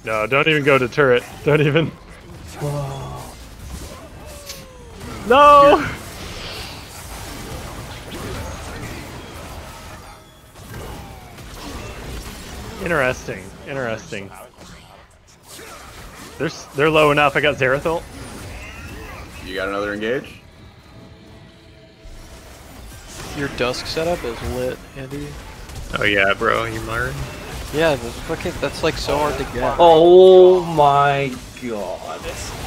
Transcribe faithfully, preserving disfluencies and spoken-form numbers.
No, don't even go to turret. Don't even. No! Interesting. Interesting. They're they're low enough. I got Xerath ult. You got another engage? Your dusk setup is lit, Andy. Oh yeah, bro, you learn. Yeah, that's fucking. That's like so hard to get. Oh my god.